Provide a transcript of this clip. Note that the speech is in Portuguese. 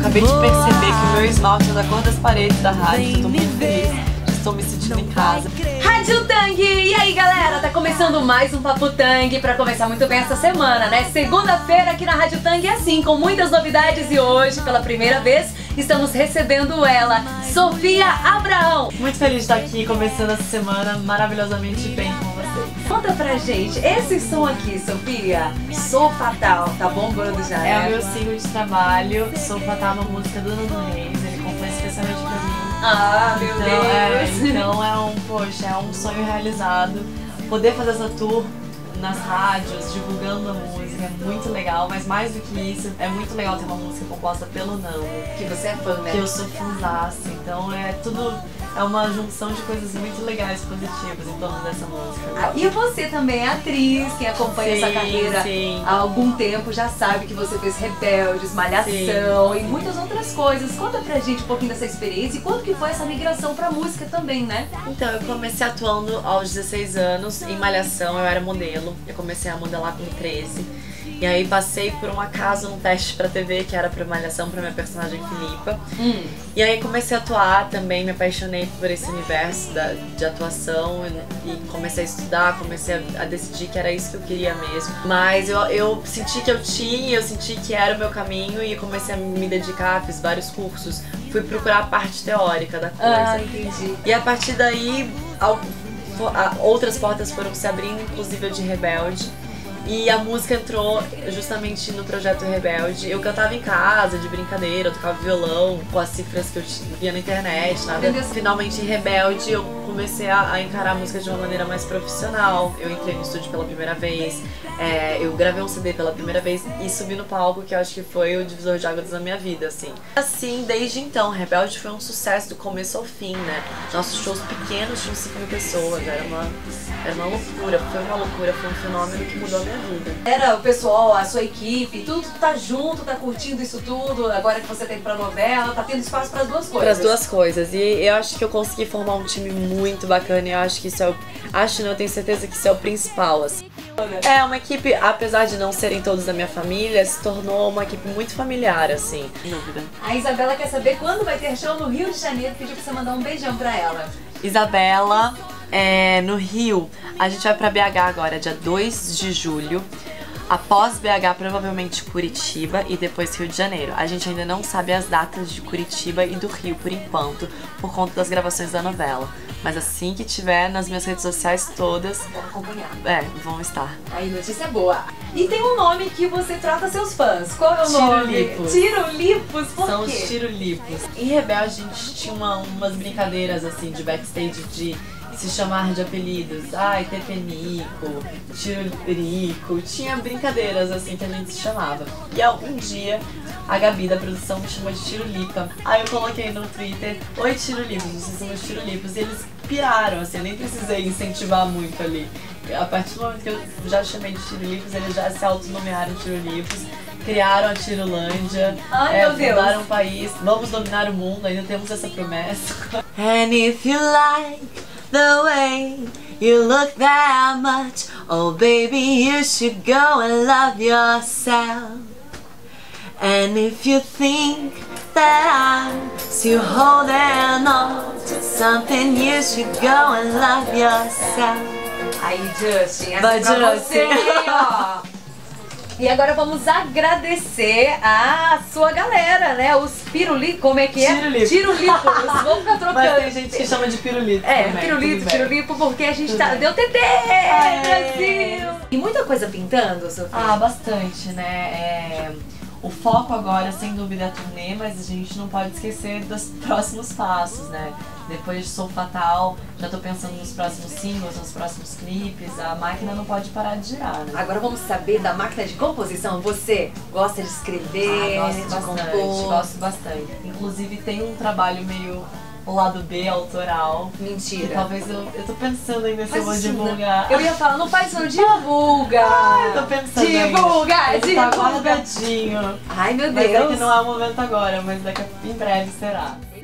Acabei de perceber que o meu esmalte é da cor das paredes da rádio. Estou muito feliz. Estou me sentindo em casa. Rádio Tang! E aí, galera? Tá começando mais um Papo Tang pra começar muito bem essa semana, né? Segunda-feira aqui na Rádio Tang é assim, com muitas novidades, e hoje, pela primeira vez, estamos recebendo ela, Sofia Abraão. Muito feliz de estar aqui, começando essa semana maravilhosamente bem com vocês. Conta pra gente, esse som aqui, Sofia, Sou Fatal, tá bombando já, É né? o meu single de trabalho. Sou Fatal, uma música do Nando Reis. Ele compôs especialmente pra mim. Ah, meu Deus! Então é um sonho realizado. Poder fazer essa tour nas rádios, divulgando a música, é muito legal. Mas mais do que isso, é muito legal ter uma música composta pelo Nando. Que você é fã, né? Que eu sou fãzaça, então é tudo... É uma junção de coisas muito legais, positivas em torno dessa música. Ah, e você também é atriz, quem acompanha essa carreira há algum tempo já sabe que você fez Rebeldes, Malhação e muitas outras coisas. Conta pra gente um pouquinho dessa experiência e quando que foi essa migração pra música também, né? Então, eu comecei atuando aos 16 anos em Malhação, eu era modelo. Eu comecei a modelar com 13. E aí passei por um acaso no teste pra TV, que era pra Malhação, pra minha personagem Filipa. E aí comecei a atuar também, me apaixonei por esse universo de atuação e comecei a estudar, comecei a decidir que era isso que eu queria mesmo. Mas eu senti que eu senti que era o meu caminho e comecei a me dedicar, fiz vários cursos, fui procurar a parte teórica da coisa. Ah, entendi. E a partir daí, outras portas foram se abrindo, inclusive a de Rebelde. E a música entrou justamente no projeto Rebelde. Eu cantava em casa, de brincadeira, eu tocava violão com as cifras que eu via na internet, nada. Finalmente em Rebelde eu comecei a encarar a música de uma maneira mais profissional. Eu entrei no estúdio pela primeira vez, eu gravei um CD pela primeira vez e subi no palco, que eu acho que foi o divisor de águas da minha vida, assim. Assim, desde então, Rebelde foi um sucesso do começo ao fim, né? Nossos shows pequenos tinham 5.000 pessoas, era uma loucura, foi um fenômeno que mudou a minha vida. Era o pessoal, a sua equipe, tudo tá junto, tá curtindo isso tudo, agora que você tem pra novela, tá tendo espaço para as duas coisas. Para as duas coisas, e eu acho que eu consegui formar um time muito bacana e eu acho que isso é eu tenho certeza que isso é o principal, assim. É uma equipe, apesar de não serem todos da minha família, se tornou uma equipe muito familiar, assim. Sem dúvida. A Isabela quer saber quando vai ter show no Rio de Janeiro, pediu pra você mandar um beijão pra ela. Isabela, no Rio, a gente vai pra BH agora, dia 2 de julho. Após BH, provavelmente Curitiba e depois Rio de Janeiro. A gente ainda não sabe as datas de Curitiba e do Rio por enquanto, por conta das gravações da novela. Mas assim que tiver, nas minhas redes sociais todas, vão acompanhar. Vão estar. Aí, notícia boa. E tem um nome que você trata seus fãs. Qual é o nome? Tirolipos. Tirolipos? Por quê? São os Tirolipos. Em Rebelde a gente tinha umas brincadeiras assim de backstage de se chamar de apelidos. Ai, Tepenico, Tirolico. Tinha brincadeiras assim que a gente se chamava. E um dia a Gabi da produção me chamou de Tirolipa. Aí eu coloquei no Twitter: oi, Tirolipos, vocês são os Tirolipos. E eles piraram, assim, eu nem precisei incentivar muito ali. A partir do momento que eu já chamei de Tirolipos, eles já se autonomearam Tirolipos. Criaram a Tirolândia, fundaram um país, vamos dominar o mundo, ainda temos essa promessa. And if you like the way you look that much, oh baby, you should go and love yourself. And if you think that I'm still holding on to something, you should go and love yourself. Aí, Justin, essa pra você, ó. E agora vamos agradecer a sua galera, né? Os Pirulipos, como é que é? Tirolipos. Vamos ficar trocando. Mas tem gente que chama de pirulito também. Pirulipo, porque a gente tá... Deu TT, Brasil! E muita coisa pintando, Sofia? Ah, bastante, né? O foco agora, sem dúvida, é a turnê, mas a gente não pode esquecer dos próximos passos, né? Depois de Sou Fatal, já tô pensando nos próximos singles, nos próximos clipes. A máquina não pode parar de girar, né? Agora vamos saber da máquina de composição. Você gosta de escrever, gosto bastante. Inclusive tem um trabalho meio o lado B autoral. Mentira. Que talvez eu tô pensando ainda se eu vou divulgar. Eu ia falar, não faz não, divulga! Eu tô pensando divulga! Tá guardadinho. Ai, meu Deus. Mas é que não é o momento agora, mas em breve será.